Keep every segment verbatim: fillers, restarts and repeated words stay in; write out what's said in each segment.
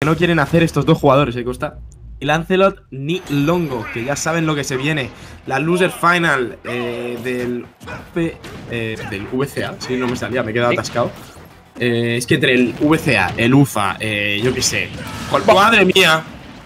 no quieren hacer estos dos jugadores, ¿eh, Costa? Ni Lancelot ni Longo, que ya saben lo que se viene. La Loser Final eh, del, eh, del V C A, sí, no me salía, me he quedado atascado. Eh, es que entre el V C A, el U F A, eh, yo qué sé. ¡Madre mía!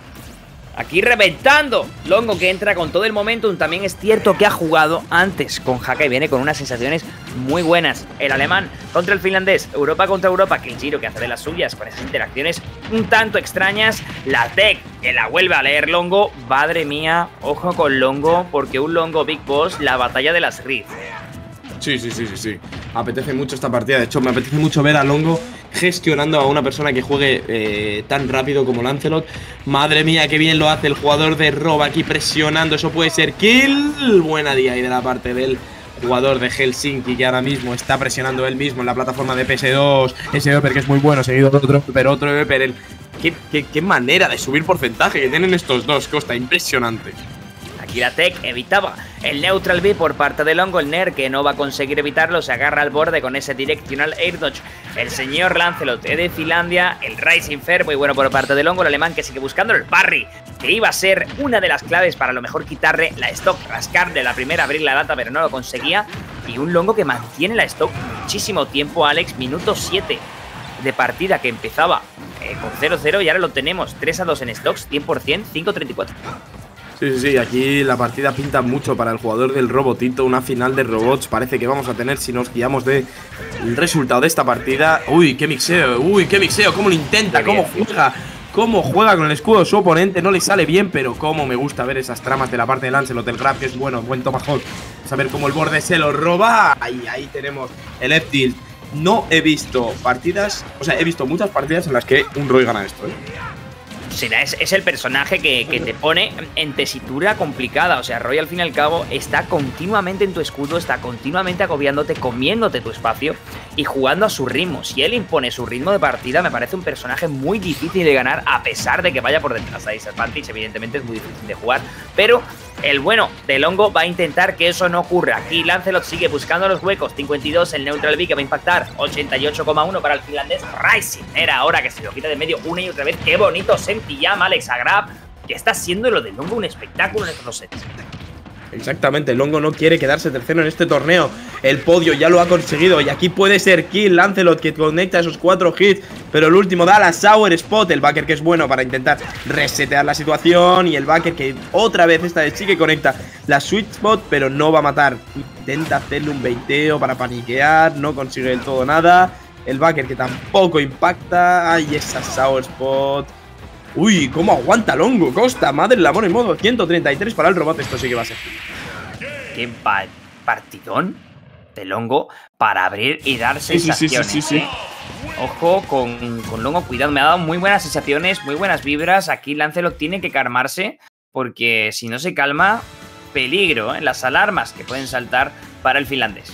Aquí reventando. Longo que entra con todo el momentum. También es cierto que ha jugado antes con Haka y viene con unas sensaciones muy buenas. El alemán contra el finlandés. Europa contra Europa. Que el Giro que hace de las suyas con esas interacciones un tanto extrañas. La Tech que la vuelve a leer Longo. Madre mía, ojo con Longo, porque un Longo Big Boss, la batalla de las Rift. Sí, sí, sí, sí, sí. Apetece mucho esta partida. De hecho, me apetece mucho ver a Longo gestionando a una persona que juegue eh, tan rápido como Lancelot. Madre mía, qué bien lo hace el jugador de Rob aquí presionando. Eso puede ser kill. Buena día ahí de la parte del jugador de Helsinki, que ahora mismo está presionando él mismo en la plataforma de P S dos. Ese Viper que es muy bueno, seguido de otro, pero otro Viper. El... ¿Qué, qué, qué manera de subir porcentaje que tienen estos dos, Costa. Impresionante. Aquí la Tech evitaba el Neutral B por parte de Longo. El Ner que no va a conseguir evitarlo, se agarra al borde con ese Directional Air Dodge. El señor Lancelot de Finlandia, el Rising Fair muy bueno por parte de Longo. El alemán que sigue buscando el parry, que iba a ser una de las claves para a lo mejor quitarle la stock, rascarle la primera, abrir la lata, pero no lo conseguía. Y un Longo que mantiene la stock muchísimo tiempo, Alex. Minuto siete de partida que empezaba eh, con cero cero y ahora lo tenemos tres a dos en stocks, cien por cien, cinco treinta y cuatro. Sí, sí, sí, aquí la partida pinta mucho para el jugador del Robotito, una final de robots parece que vamos a tener si nos guiamos del resultado de esta partida. Uy, qué mixeo, uy, qué mixeo, cómo lo intenta, cómo juega, cómo juega con el escudo de su oponente, no le sale bien, pero cómo me gusta ver esas tramas de la parte de Lancelot, del grab, que es bueno, buen tomahawk. Vamos a ver cómo el borde se lo roba, ahí, ahí tenemos el F-Tilt. No he visto partidas, o sea, he visto muchas partidas en las que un Roy gana esto, ¿eh? Será, es, es el personaje que, que te pone en tesitura complicada. O sea, Roy al fin y al cabo está continuamente en tu escudo, está continuamente agobiándote, comiéndote tu espacio y jugando a su ritmo. Si él impone su ritmo de partida, me parece un personaje muy difícil de ganar, a pesar de que vaya por detrás. A Disadvantage, evidentemente es muy difícil de jugar, pero el bueno de Longo va a intentar que eso no ocurra. Aquí Lancelot sigue buscando los huecos. cincuenta y dos el Neutral B que va a impactar. ochenta y ocho coma uno para el finlandés. Rising era ahora que se lo quita de medio una y otra vez. Qué bonito Senti llama Alex Agrab, que está haciendo lo de Longo un espectáculo en estos dos sets. Exactamente, Longo no quiere quedarse tercero en este torneo. El podio ya lo ha conseguido y aquí puede ser kill. Lancelot que conecta esos cuatro hits, pero el último da la Sour Spot. El backer que es bueno para intentar resetear la situación y el backer que otra vez esta vez sí que conecta la Sweet Spot, pero no va a matar. Intenta hacerle un baiteo para paniquear, no consigue del todo nada. El backer que tampoco impacta. Ay, esa Sour Spot. Uy, cómo aguanta Longo, Costa, madre del amor en modo ciento treinta y tres para el robot. Esto sí que va a ser. Qué partidón de Longo para abrir y dar sensaciones. Sí, sí, sí, sí, sí. ¿eh? Ojo con, con Longo, cuidado, me ha dado muy buenas sensaciones, muy buenas vibras. Aquí Lancelot tiene que calmarse, porque si no se calma, peligro en ¿eh? las alarmas que pueden saltar para el finlandés.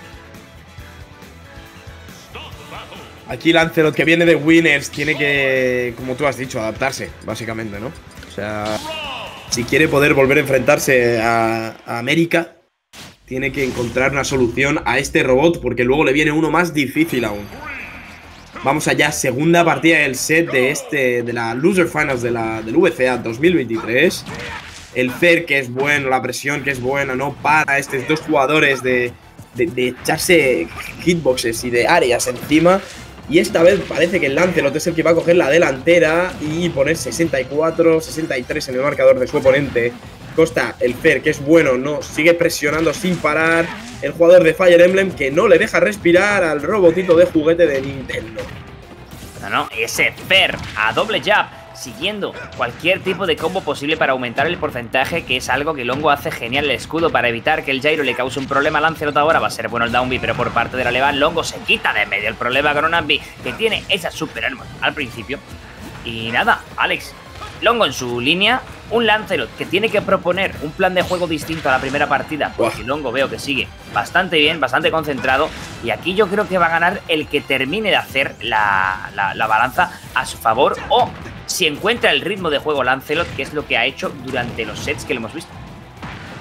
Aquí Lancelot, que viene de Winners, tiene que, como tú has dicho, adaptarse, básicamente, ¿no? O sea, si quiere poder volver a enfrentarse a, a América, tiene que encontrar una solución a este robot, porque luego le viene uno más difícil aún. Vamos allá, segunda partida del set de este de la Loser Finals de la, del V C A dos mil veintitrés. El Fer, que es bueno, la presión que es buena, no para estos dos jugadores de, de, de echarse hitboxes y de áreas encima. Y esta vez parece que el Lancelot es el que va a coger la delantera y poner sesenta y cuatro, sesenta y tres en el marcador de su oponente. Costa, el Fer, que es bueno, no sigue presionando sin parar. El jugador de Fire Emblem que no le deja respirar al robotito de juguete de Nintendo. No, no, ese Fer a doble jab, siguiendo cualquier tipo de combo posible para aumentar el porcentaje, que es algo que Longo hace genial. El escudo para evitar que el gyro le cause un problema a Lancelot. Ahora va a ser bueno el down B, pero por parte del alemán Longo se quita de medio el problema con un up B, que tiene esa super arma al principio. Y nada, Alex, Longo en su línea, un Lancelot que tiene que proponer un plan de juego distinto a la primera partida, porque Longo veo que sigue bastante bien, bastante concentrado, y aquí yo creo que va a ganar el que termine de hacer la, la, la balanza a su favor, o si encuentra el ritmo de juego Lancelot, que es lo que ha hecho durante los sets que lo hemos visto.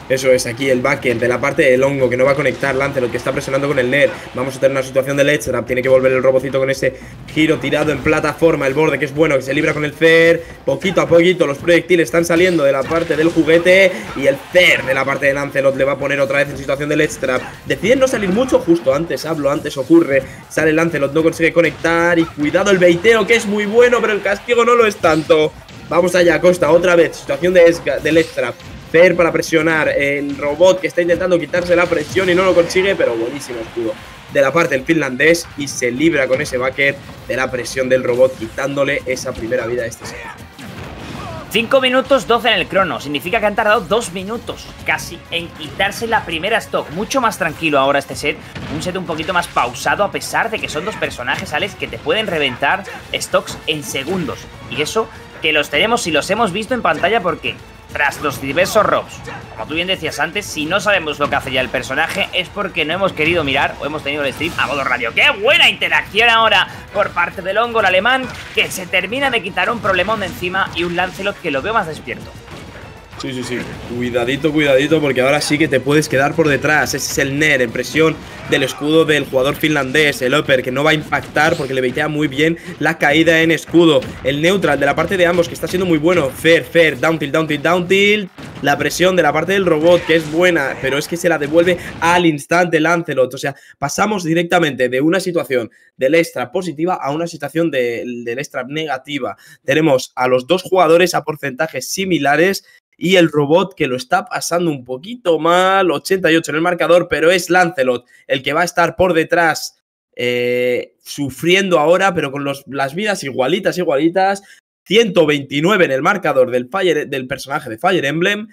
Eso es, aquí el backer de la parte del hongo que no va a conectar. Lancelot que está presionando con el Nair. Vamos a tener una situación de Ledtrap. Tiene que volver el robocito con ese giro tirado en plataforma. El borde que es bueno, que se libra con el Fer. Poquito a poquito los proyectiles están saliendo de la parte del juguete. Y el Fer de la parte de Lancelot le va a poner otra vez en situación de Ledtrap. Deciden no salir mucho, justo antes hablo, antes ocurre. Sale Lancelot, no consigue conectar. Y cuidado el baiteo que es muy bueno, pero el castigo no lo es tanto. Vamos allá, Costa, otra vez. Situación de, de Ledtrap. Fer para presionar, el robot que está intentando quitarse la presión y no lo consigue, pero buenísimo escudo de la parte del finlandés y se libra con ese backer de la presión del robot, quitándole esa primera vida a este set. cinco minutos doce en el crono, significa que han tardado dos minutos casi en quitarse la primera stock. Mucho más tranquilo ahora este set, un set un poquito más pausado a pesar de que son dos personajes, Alex, que te pueden reventar stocks en segundos. Y eso que los tenemos y los hemos visto en pantalla porque tras los diversos robs, como tú bien decías antes, si no sabemos lo que hace ya el personaje es porque no hemos querido mirar o hemos tenido el stream a modo radio. ¡Qué buena interacción ahora por parte del hongo, el alemán, que se termina de quitar un problemón de encima y un Lancelot que lo veo más despierto! Sí, sí, sí. Cuidadito, cuidadito, porque ahora sí que te puedes quedar por detrás. Ese es el Nair en presión del escudo del jugador finlandés. El upper que no va a impactar porque le baitea muy bien la caída en escudo. El neutral de la parte de ambos que está siendo muy bueno. Fer, Fer, down tilt, down tilt, down tilt. La presión de la parte del robot que es buena, pero es que se la devuelve al instante Lancelot. O sea, pasamos directamente de una situación del extra positiva a una situación de, del extra negativa. Tenemos a los dos jugadores a porcentajes similares. Y el robot que lo está pasando un poquito mal, ochenta y ocho en el marcador, pero es Lancelot el que va a estar por detrás eh, sufriendo ahora, pero con los, las vidas igualitas, igualitas. ciento veintinueve en el marcador del, Fire, del personaje de Fire Emblem.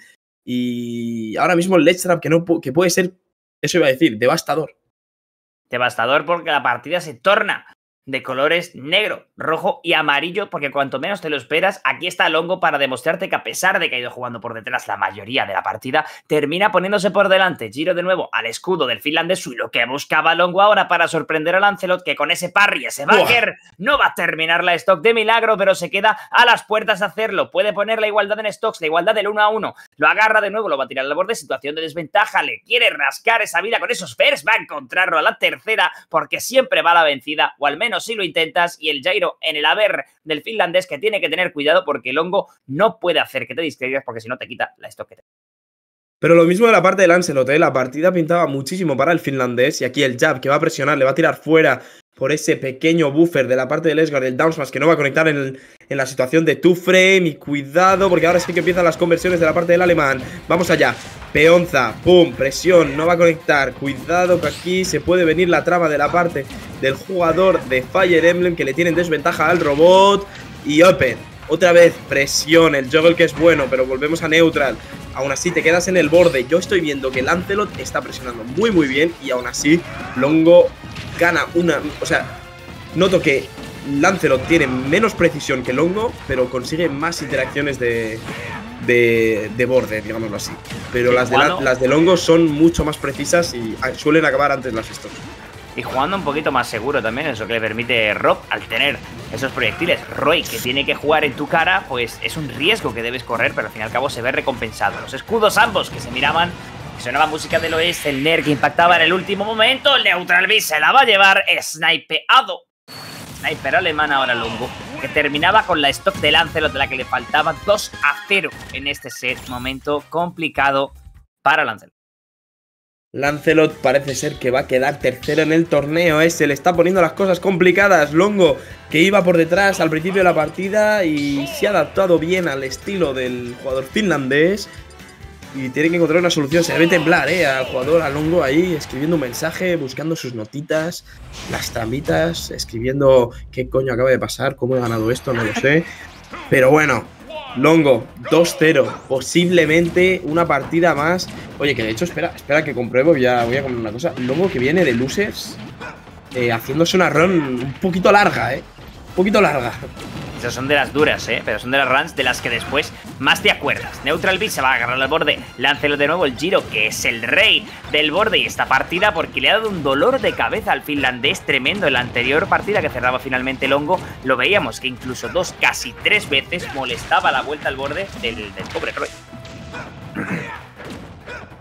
Y ahora mismo el Ledtrap que, no, que puede ser, eso iba a decir, devastador. Devastador porque la partida se torna de colores negro, rojo y amarillo, porque cuanto menos te lo esperas, aquí está Longo para demostrarte que a pesar de que ha ido jugando por detrás la mayoría de la partida, termina poniéndose por delante. Giro de nuevo al escudo del finlandés y lo que buscaba Longo ahora para sorprender a Lancelot, que con ese parry, ese backer, no va a terminar la stock de milagro, pero se queda a las puertas de hacerlo. Puede poner la igualdad en stocks, la igualdad del uno a uno. Lo agarra de nuevo, lo va a tirar al borde, situación de desventaja, le quiere rascar esa vida con esos fers, va a encontrarlo a la tercera, porque siempre va a la vencida, o al menos si lo intentas, y el gyro en el haber del finlandés que tiene que tener cuidado porque el hongo no puede hacer que te distraigas porque si no te quita la stock que te... Pero lo mismo de la parte de Lancelot, ¿eh? La partida pintaba muchísimo para el finlandés y aquí el jab que va a presionar, le va a tirar fuera por ese pequeño buffer de la parte del Esgar, el down smash que no va a conectar en, el, en la situación de two frame. Y cuidado porque ahora sí que empiezan las conversiones de la parte del alemán. Vamos allá, peonza, pum, presión, no va a conectar. Cuidado que aquí se puede venir la trama de la parte del jugador de Fire Emblem que le tienen desventaja al robot. Y open, otra vez presión, el juggle que es bueno, pero volvemos a neutral. Aún así te quedas en el borde. Yo estoy viendo que Lancelot está presionando muy muy bien y aún así Longo gana una... O sea, noto que Lancelot tiene menos precisión que Longo, pero consigue más interacciones de, de, de borde, digámoslo así. Pero las de, la, las de Longo son mucho más precisas y suelen acabar antes las stocks. Y jugando un poquito más seguro también, eso que le permite Rob al tener esos proyectiles. Roy, que tiene que jugar en tu cara, pues es un riesgo que debes correr, pero al fin y al cabo se ve recompensado. Los escudos ambos que se miraban, que sonaba música del oeste, el Nair que impactaba en el último momento, el Neutral Beast se la va a llevar snipeado. Sniper alemán ahora Longo, que terminaba con la stock de Lancelot de la que le faltaba dos a cero en este set. Momento complicado para Lancelot. Lancelot parece ser que va a quedar tercero en el torneo, ¿eh? Se le está poniendo las cosas complicadas. Longo, que iba por detrás al principio de la partida y se ha adaptado bien al estilo del jugador finlandés. Y tiene que encontrar una solución. Se debe temblar, ¿eh? Al jugador, a Longo ahí, escribiendo un mensaje, buscando sus notitas, las tramitas, escribiendo qué coño acaba de pasar, cómo he ganado esto, no lo sé. Pero bueno, Longo, dos cero, posiblemente una partida más. Oye, que de hecho, espera, espera que compruebo, ya voy a comer una cosa. Longo que viene de losers, eh, haciéndose una run un poquito larga, eh. Un poquito larga. Esas son de las duras, eh, pero son de las runs de las que después más te acuerdas. Neutral Beast se va a agarrar al borde. Láncelo de nuevo el Giro, que es el rey del borde y esta partida porque le ha dado un dolor de cabeza al finlandés tremendo. En la anterior partida que cerraba finalmente Longo, lo veíamos que incluso dos, casi tres veces molestaba la vuelta al borde del, del pobre Roy.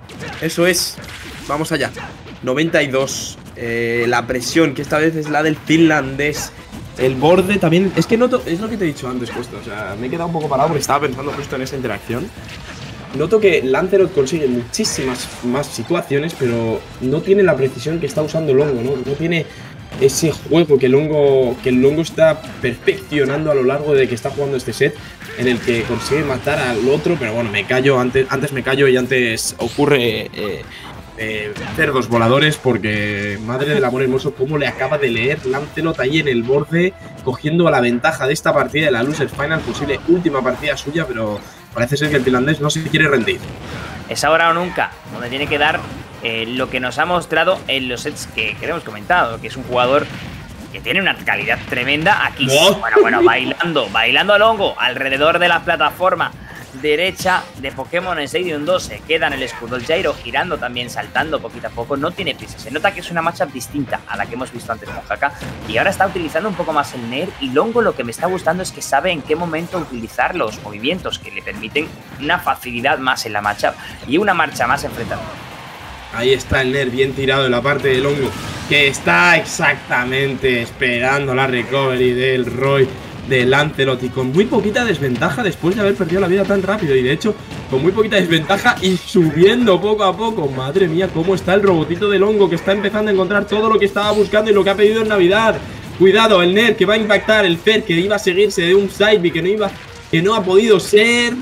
Eso es. Vamos allá. noventa y dos. Eh, la presión, que esta vez es la del finlandés. El borde también. Es que noto. Es lo que te he dicho antes, justo. O sea, me he quedado un poco parado porque estaba pensando justo en esa interacción. Noto que Lancelot consigue muchísimas más situaciones, pero no tiene la precisión que está usando Longo, ¿no? No tiene ese juego que Longo, que el Longo está perfeccionando a lo largo de que está jugando este set, en el que consigue matar al otro, pero bueno, me callo, antes, antes me callo y antes ocurre eh, eh, cerdos voladores, porque madre del amor hermoso, cómo le acaba de leer Lancelot ahí en el borde, cogiendo la ventaja de esta partida de la Losers Final, posible última partida suya, pero parece ser que el finlandés no se quiere rendir. Es ahora o nunca, donde tiene que dar eh, lo que nos ha mostrado en los sets que, que hemos comentado, que es un jugador que tiene una calidad tremenda. Aquí, ¿No? bueno, bueno, bailando, bailando a Longo alrededor de la plataforma derecha de Pokémon Stadium dos. Se queda en el escudo el Gyro, girando también, saltando poquito a poco. No tiene prisa. Se nota que es una matchup distinta a la que hemos visto antes con Haka. Y ahora está utilizando un poco más el Nair. Y Longo lo que me está gustando es que sabe en qué momento utilizar los movimientos que le permiten una facilidad más en la matchup y una marcha más enfrentada. Ahí está el Nair bien tirado en la parte del Longo, que está exactamente esperando la recovery del Roy de Lancelot, y con muy poquita desventaja después de haber perdido la vida tan rápido, y de hecho con muy poquita desventaja y subiendo poco a poco. Madre mía, cómo está el robotito de Longo, que está empezando a encontrar todo lo que estaba buscando y lo que ha pedido en Navidad. Cuidado, el Nair que va a impactar, el Fer que iba a seguirse de un side B que no iba, que no ha podido ser.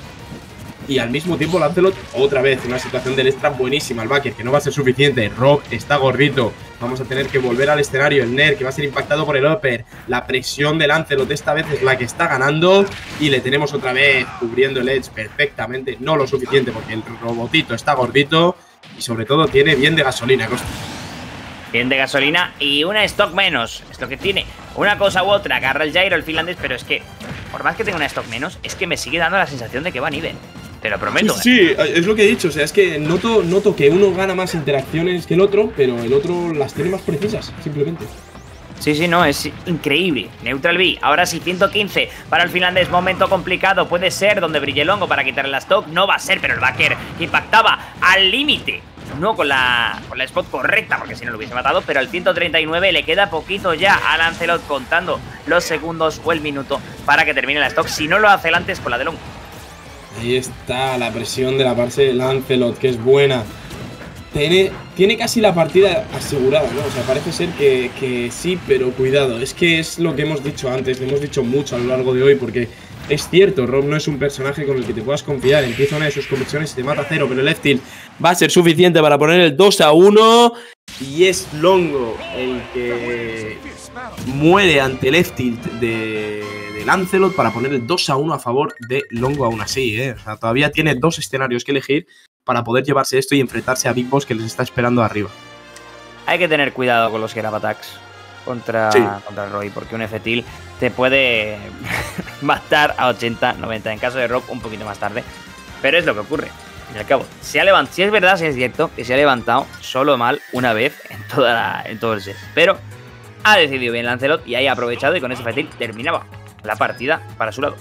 Y al mismo tiempo Lancelot, otra vez, una situación del extra buenísima. El backer que no va a ser suficiente. Rob está gordito. Vamos a tener que volver al escenario. El Nair que va a ser impactado por el upper. La presión de Lancelot esta vez es la que está ganando. Y le tenemos otra vez cubriendo el edge perfectamente. No lo suficiente porque el robotito está gordito. Y sobre todo tiene bien de gasolina, Costa. Bien de gasolina y una stock menos. Es lo que tiene. Una cosa u otra. Agarra el Gyro, el finlandés. Pero es que, por más que tenga una stock menos, es que me sigue dando la sensación de que va a nivel. Te lo prometo. Sí, sí, es lo que he dicho. O sea, es que noto, noto que uno gana más interacciones que el otro, pero el otro las tiene más precisas, simplemente. Sí, sí, no, es increíble. Neutral B, ahora sí, ciento quince para el finlandés. Momento complicado, puede ser donde brille Longo para quitarle la stock. No va a ser, pero el backer impactaba al límite. No con la, con la spot correcta, porque si no lo hubiese matado. Pero al ciento treinta y nueve le queda poquito ya a Lancelot, contando los segundos o el minuto para que termine la stock. Si no lo hace el antes con la de Longo. Ahí está la presión de la parte de Lancelot, que es buena. Tiene, tiene casi la partida asegurada, ¿no? O sea, parece ser que, que sí, pero cuidado. Es que es lo que hemos dicho antes, le hemos dicho mucho a lo largo de hoy, porque es cierto, Rob no es un personaje con el que te puedas confiar. Empieza una de sus conversiones y te mata a cero, pero el left tilt va a ser suficiente para poner el dos a uno. Y es Longo el que muere ante el left tilt de, de Lancelot para poner el dos a uno a favor de Longo aún así, ¿eh? O sea, todavía tiene dos escenarios que elegir para poder llevarse esto y enfrentarse a Big Boss que les está esperando arriba. Hay que tener cuidado con los grab attacks contra, sí. contra Roy, porque un F-Tilt te puede matar a ochenta, noventa, en caso de Rob un poquito más tarde, pero es lo que ocurre. Al fin y al cabo, se ha levantado, si es verdad, si es cierto, que se ha levantado solo mal una vez en, toda la, en todo el set, pero ha decidido bien Lancelot y ahí ha aprovechado y con ese F-Tilt terminaba la partida para su lado.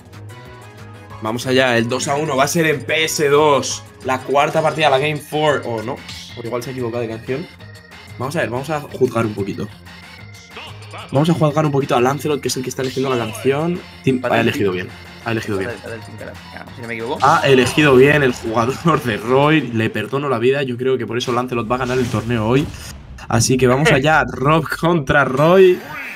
Vamos allá, el dos a uno va a ser en P S dos, la cuarta partida, la Game cuatro, o oh, no, por igual se ha equivocado de canción. Vamos a ver, vamos a juzgar un poquito. Vamos a juzgar un poquito a Lancelot, que es el que está eligiendo la canción. Tim, ha elegido bien, ha elegido bien. Si no me equivoco. Ha elegido bien el jugador de Roy, le perdono la vida, yo creo que por eso Lancelot va a ganar el torneo hoy. Así que vamos allá, Rob contra Roy,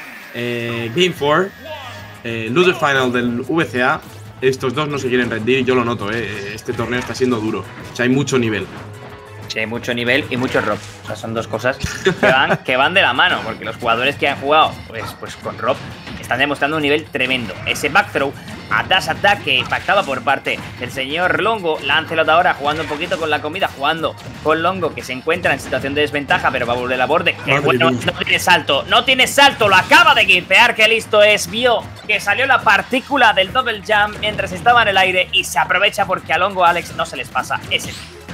eh, Game cuatro, eh, Loser Final del V C A. Estos dos no se quieren rendir y yo lo noto, eh. Este torneo está siendo duro. O sea, hay mucho nivel. Sí, hay mucho nivel y mucho Rob. O sea, son dos cosas que van, que van de la mano, porque los jugadores que han jugado pues, pues con Rob están demostrando un nivel tremendo. Ese back throw a dash attack que impactaba por parte del señor Longo. Lancelot ahora jugando un poquito con la comida, jugando con Longo, que se encuentra en situación de desventaja, pero va a volver a borde. Que bueno, no tiene salto, no tiene salto, lo acaba de gimpear, que listo es. Vio que salió la partícula del double jump mientras estaba en el aire y se aprovecha porque a Longo Alex no se les pasa ese.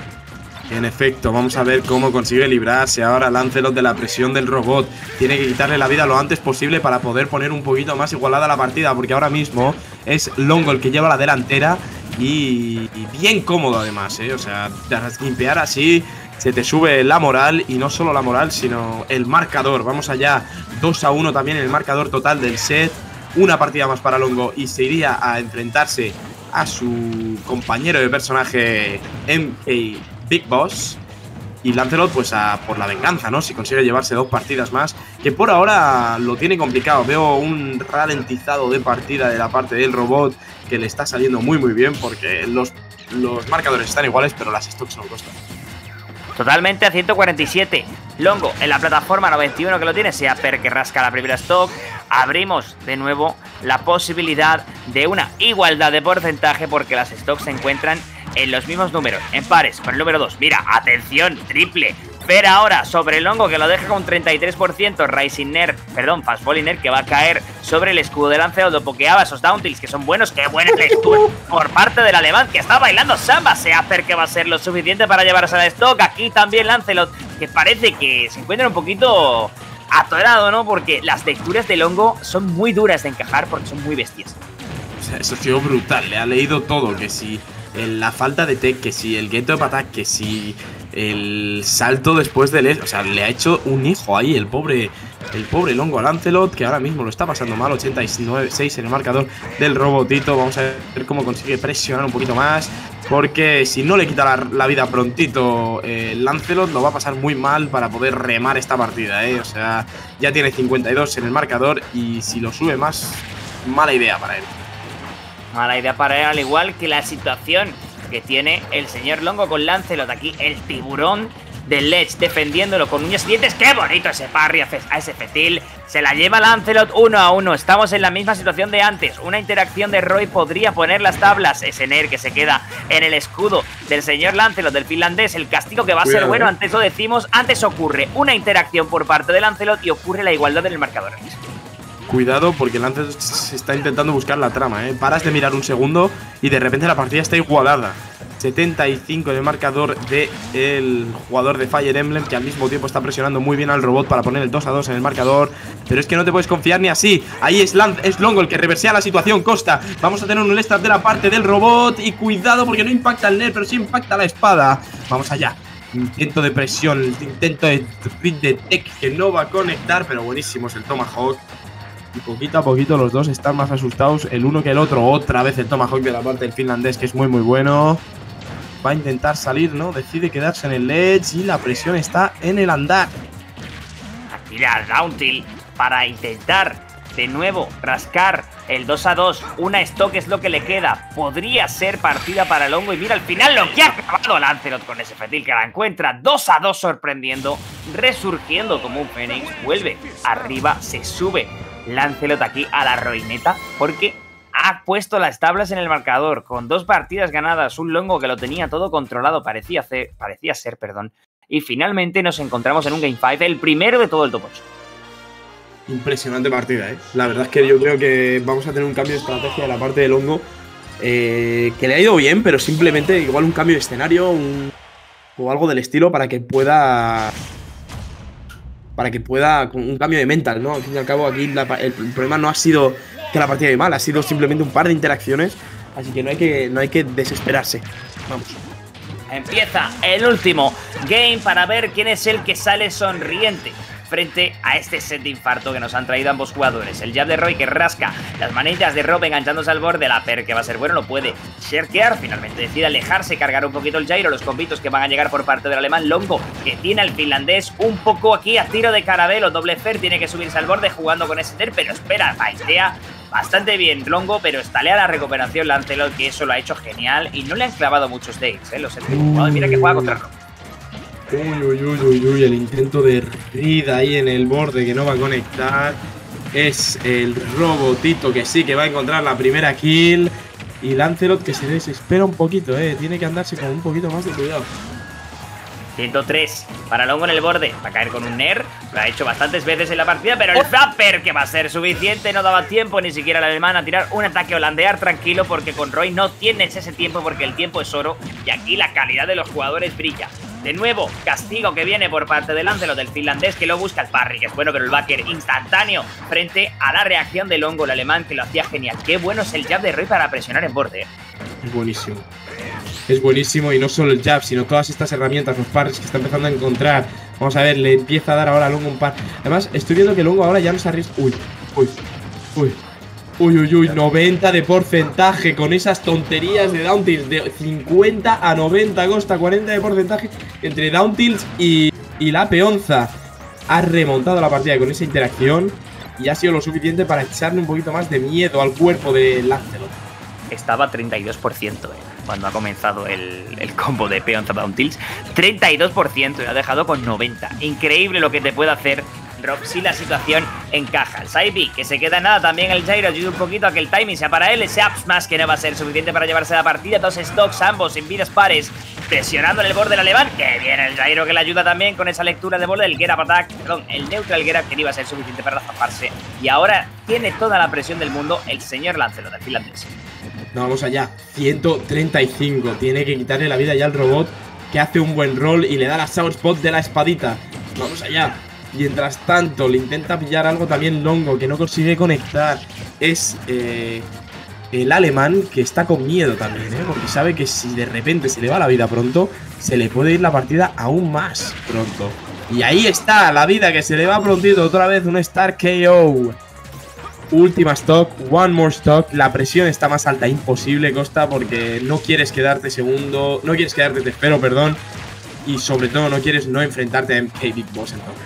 En efecto, vamos a ver cómo consigue librarse ahora Lancelot de la presión del robot. Tiene que quitarle la vida lo antes posible para poder poner un poquito más igualada la partida, porque ahora mismo es Longo el que lleva la delantera y, y bien cómodo además, ¿eh? O sea, tras limpiar así se te sube la moral, y no solo la moral, sino el marcador. Vamos allá, dos a uno también en el marcador total del set. Una partida más para Longo y se iría a enfrentarse a su compañero de personaje M K Big Boss. Y Lancelot pues a por la venganza, ¿no? Si consigue llevarse dos partidas más, que por ahora lo tiene complicado. Veo un ralentizado de partida de la parte del robot que le está saliendo muy muy bien, porque los, los marcadores están iguales, pero las stocks no costan. Totalmente a ciento cuarenta y siete. Longo en la plataforma noventa y uno que lo tiene, sea Per que rasca la primera stock. Abrimos de nuevo la posibilidad de una igualdad de porcentaje, porque las stocks se encuentran en los mismos números, en pares, con el número dos. Mira, atención, triple. Per ahora sobre el Longo, que lo deja con un treinta y tres por ciento. Rising Nair, perdón, Fastballing Nair, que va a caer sobre el escudo de Lancelot. Lo pokeaba esos down tilts que son buenos. Qué buena el escudo por parte del alemán, que está bailando samba. Sea Per que va a ser lo suficiente para llevarse a la stock. Aquí también Lancelot, que parece que se encuentra un poquito atorado, ¿no? Porque las texturas de Longo son muy duras de encajar, porque son muy bestias. O sea, eso ha sido brutal. Le ha leído todo, que si la falta de tech, que si el get up attack, que si el salto después del... O sea, le ha hecho un hijo ahí el pobre el pobre Longo a Lancelot, que ahora mismo lo está pasando mal. Ochenta y seis en el marcador del robotito. Vamos a ver cómo consigue presionar un poquito más, porque si no le quita la, la vida prontito eh, Lancelot, lo va a pasar muy mal para poder remar esta partida, ¿eh? O sea, ya tiene cincuenta y dos en el marcador, y si lo sube más, mala idea para él. Mala idea para él, al igual que la situación que tiene el señor Longo con Lancelot. Aquí el tiburón del Ledge defendiéndolo con uñas y dientes. ¡Qué bonito ese parry a ese fetil! Se la lleva Lancelot uno a uno. Estamos en la misma situación de antes. Una interacción de Roy podría poner las tablas. Ese Nair que se queda en el escudo del señor Lancelot, del finlandés. El castigo que va a Cuidado, ser bueno, eh. antes lo decimos. Antes ocurre una interacción por parte de Lancelot y ocurre la igualdad en el marcador. Cuidado, porque Lancelot se está intentando buscar la trama, ¿eh? Paras de mirar un segundo y de repente la partida está igualada. setenta y cinco en el marcador del jugador de Fire Emblem, que al mismo tiempo está presionando muy bien al robot para poner el dos a dos en el marcador. Pero es que no te puedes confiar ni así. Ahí es, Lan es Longo el que reversea la situación. Costa, vamos a tener un Lestat de la parte del robot. Y cuidado, porque no impacta el Nair, pero sí impacta la espada. Vamos allá. Intento de presión, intento de sprint de tech que no va a conectar, pero buenísimo es el Tomahawk. Y poquito a poquito los dos están más asustados el uno que el otro. Otra vez el Tomahawk de la parte del finlandés, que es muy muy bueno. Va a intentar salir, ¿no? Decide quedarse en el ledge y la presión está en el andar. Aquí la down tilt para intentar de nuevo rascar el dos a dos. Una stock es lo que le queda. Podría ser partida para Longo. Y mira al final lo que ha acabado Lancelot con ese fetil, que la encuentra dos a dos sorprendiendo, resurgiendo como un fénix. Vuelve arriba, se sube Lancelot aquí a la roineta, porque ha puesto las tablas en el marcador con dos partidas ganadas, un Longo que lo tenía todo controlado, parecía, hacer, parecía ser, perdón, y finalmente nos encontramos en un Game cinco, el primero de todo el top ocho. Impresionante partida, ¿eh? La verdad es que yo creo que vamos a tener un cambio de estrategia de la parte de Longo, eh, que le ha ido bien, pero simplemente igual un cambio de escenario un, o algo del estilo para que pueda... Para que pueda, con un cambio de mental, ¿no? Al fin y al cabo, aquí la, el, el problema no ha sido que la partida iba mal, ha sido simplemente un par de interacciones. Así que no hay que, no hay que desesperarse. Vamos. Empieza el último game para ver quién es el que sale sonriente frente a este set de infarto que nos han traído ambos jugadores. El jab de Roy que rasca las manitas de Rob enganchándose al borde. La Per que va a ser bueno, lo puede sherkear. Finalmente decide alejarse, cargar un poquito el gyro. Los combitos que van a llegar por parte del alemán. Longo que tiene al finlandés un poco aquí a tiro de caramelo. Doble Fer tiene que subirse al borde jugando con ese ter, pero espera, baitea bastante bien Longo, pero estalea la recuperación Lancelot, que eso lo ha hecho genial y no le han clavado muchos dates, ¿eh? Los he jugado. Mira que juega contra Rob. Uy, uy, uy, uy, uy, el intento de Reed ahí en el borde que no va a conectar. Es el robotito que sí que va a encontrar la primera kill. Y Lancelot que se desespera un poquito, eh. Tiene que andarse con un poquito más de cuidado. ciento tres para Longo en el borde. Va a caer con un Nair. Lo ha hecho bastantes veces en la partida, pero el Zapper que va a ser suficiente. No daba tiempo ni siquiera al alemán a tirar un ataque holandear tranquilo, porque con Roy no tienes ese tiempo, porque el tiempo es oro. Y aquí la calidad de los jugadores brilla. De nuevo, castigo que viene por parte de Lancelot, del finlandés, que lo busca el parry, que es bueno, pero el backer instantáneo frente a la reacción de Longo, el alemán, que lo hacía genial. Qué bueno es el jab de Roy para presionar en borde. Es buenísimo. es buenísimo. Y no solo el jab, sino todas estas herramientas, los parries que está empezando a encontrar. Vamos a ver, le empieza a dar ahora a Longo un par. Además, estoy viendo que Longo ahora ya no se arriesga. Uy, uy, uy. Uy, uy, uy, noventa de porcentaje con esas tonterías de down tilts. De cincuenta a noventa, Costa, cuarenta de porcentaje entre down tilts y, y la peonza. Ha remontado la partida con esa interacción y ha sido lo suficiente para echarle un poquito más de miedo al cuerpo de Lancelot. Estaba a treinta y dos por ciento eh, cuando ha comenzado el, el combo de peonza down tilts. treinta y dos por ciento y lo ha dejado con noventa. Increíble lo que te puede hacer Rob si la situación encaja. El side B, que se queda en nada, también el Gyro ayuda un poquito a que el timing sea para él. Ese up smash que no va a ser suficiente para llevarse la partida. Dos stocks, ambos en vidas pares, presionando en el borde del alemán. Que viene el Gyro que le ayuda también con esa lectura de borde del Get Up Attack. Perdón, el neutral Get Up que no iba a ser suficiente para zafarse. Y ahora tiene toda la presión del mundo el señor Lancelot, el finlandés. No, vamos allá, ciento treinta y cinco. Tiene que quitarle la vida ya al robot, que hace un buen roll y le da la sour spot de la espadita. Vamos allá. Mientras tanto, le intenta pillar algo también Longo, que no consigue conectar. Es eh, el alemán, que está con miedo también, ¿eh? Porque sabe que si de repente se le va la vida pronto, se le puede ir la partida aún más pronto. Y ahí está, la vida que se le va prontito. Otra vez un Star K O. Última stock, one more stock. La presión está más alta, imposible, Costa, porque no quieres quedarte segundo. No quieres quedarte tercero, perdón. Y sobre todo no quieres no enfrentarte a M K Big Boss entonces.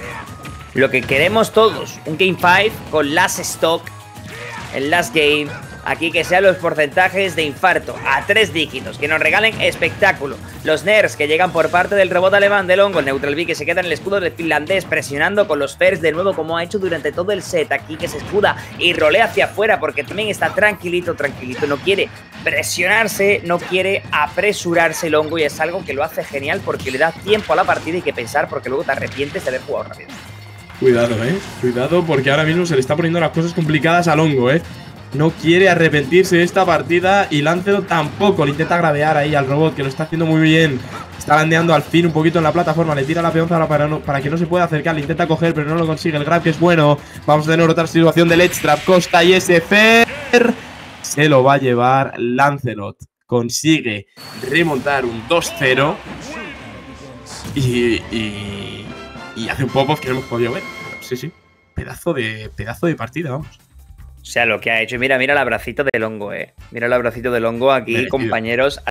Lo que queremos todos, un Game cinco con last stock, el last game, aquí que sean los porcentajes de infarto a tres dígitos, que nos regalen espectáculo. Los nerfs que llegan por parte del robot alemán de Longo, el neutral B que se queda en el escudo del finlandés, presionando con los fairs de nuevo como ha hecho durante todo el set, aquí que se escuda y rolea hacia afuera porque también está tranquilito, tranquilito, no quiere presionarse, no quiere apresurarse Longo y es algo que lo hace genial porque le da tiempo a la partida y que pensar porque luego te arrepientes de haber jugado rápido. Cuidado, eh, cuidado porque ahora mismo se le está poniendo las cosas complicadas a Longo, eh. No quiere arrepentirse de esta partida y Lancelot tampoco. Le intenta gravear ahí al robot, que lo está haciendo muy bien. Está bandeando al fin un poquito en la plataforma. Le tira la peonza para, no, para que no se pueda acercar. Le intenta coger, pero no lo consigue. El grab que es bueno. Vamos a tener otra situación del edge trap. Costa y ese Fer se lo va a llevar Lancelot. Consigue remontar un dos cero. Y, y, y hace un pop-off que no hemos podido ver. Sí, sí. Pedazo de, pedazo de partida, vamos. O sea, lo que ha hecho. Mira, mira el abracito de Longo, eh. Mira el abracito de Longo aquí, merecido. Compañeros.